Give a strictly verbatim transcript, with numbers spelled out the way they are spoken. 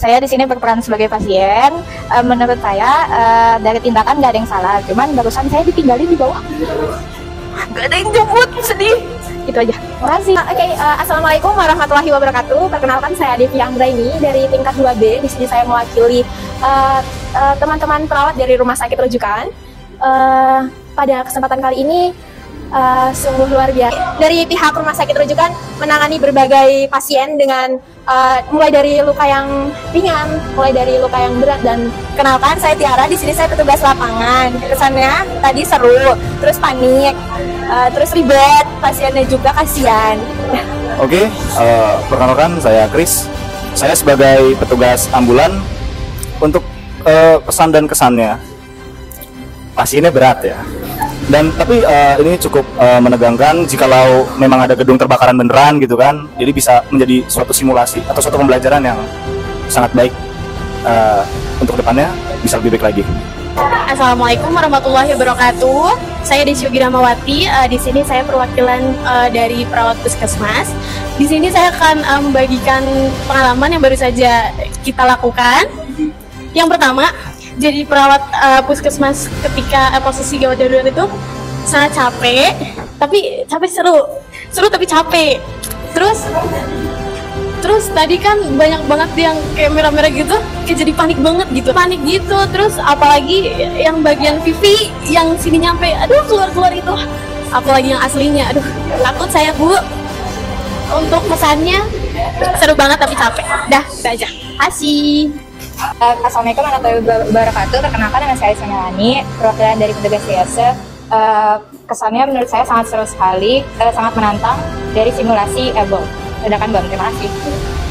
saya di sini berperan sebagai pasien. Uh, menurut saya uh, dari tindakan nggak ada yang salah, cuman barusan saya ditinggalin di bawah. Gak ada yang jemput, sedih. Itu aja. Makasih. Oke, okay, uh, assalamualaikum warahmatullahi wabarakatuh. Perkenalkan, saya Devi Anggraini dari tingkat dua B. Di sini saya mewakili teman-teman uh, uh, perawat dari rumah sakit rujukan. Uh, pada kesempatan kali ini uh, sungguh luar biasa. Dari pihak rumah sakit rujukan menangani berbagai pasien dengan uh, mulai dari luka yang ringan, mulai dari luka yang berat. Dan kenalkan, saya Tiara. Di sini saya petugas lapangan. Kesannya tadi seru, terus panik. Uh, terus ribet, pasiennya juga kasihan. Oke, okay, uh, perkenalkan saya Chris. Saya sebagai petugas ambulan. Untuk uh, pesan dan kesannya, pasiennya berat ya. Dan tapi uh, ini cukup uh, menegangkan jikalau memang ada gedung terbakaran beneran gitu kan. Jadi bisa menjadi suatu simulasi atau suatu pembelajaran yang sangat baik. Uh, untuk depannya bisa lebih baik lagi. Assalamualaikum warahmatullahi wabarakatuh. Saya Desy Ramawati. Uh, di sini saya perwakilan uh, dari perawat puskesmas. Di sini saya akan uh, membagikan pengalaman yang baru saja kita lakukan. Yang pertama, jadi perawat uh, puskesmas ketika uh, posisi gawat darurat itu sangat capek, tapi capek seru, seru tapi capek. Terus Terus tadi kan banyak banget yang kayak merah-merah gitu, kayak jadi panik banget gitu, panik gitu. Terus apalagi yang bagian pipi yang sini nyampe, aduh keluar-keluar itu. Apalagi yang aslinya, aduh takut saya bu. Untuk pesannya seru banget tapi capek. Dah, itu aja. Asih. Assalamualaikum warahmatullahi wabarakatuh. Perkenalkan, dengan saya Somelani, perwakilan dari petugas triase. Uh, kesannya menurut saya sangat seru sekali, uh, sangat menantang dari simulasi E B O M. Ledakan bom, terima kasih.